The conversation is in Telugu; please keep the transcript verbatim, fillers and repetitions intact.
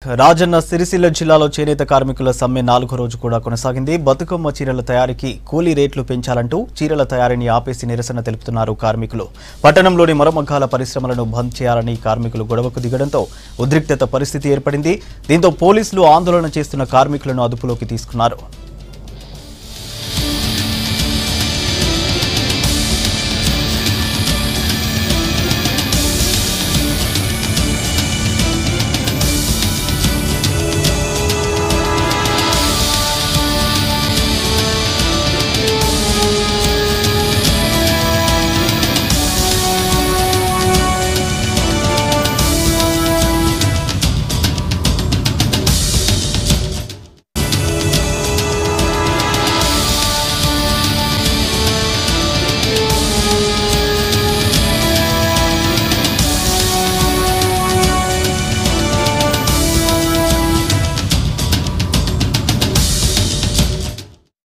రాజన్న సిరిసిల్ల జిల్లాలో చేనేత కార్మికుల సమ్మె నాలుగో రోజు కూడా కొనసాగింది. బతుకమ్మ చీరల తయారీకి కూలీ రేట్లు పెంచాలంటూ చీరల తయారీని ఆపేసి నిరసన తెలుపుతున్నారు కార్మికులు. పట్టణంలోని మరమగ్గాల పరిశ్రమలను బంద్ చేయాలని కార్మికులు గొడవకు దిగడంతో ఉద్రిక్తత పరిస్థితి ఏర్పడింది. దీంతో పోలీసులు ఆందోళన చేస్తున్న కార్మికులను అదుపులోకి తీసుకున్నారు.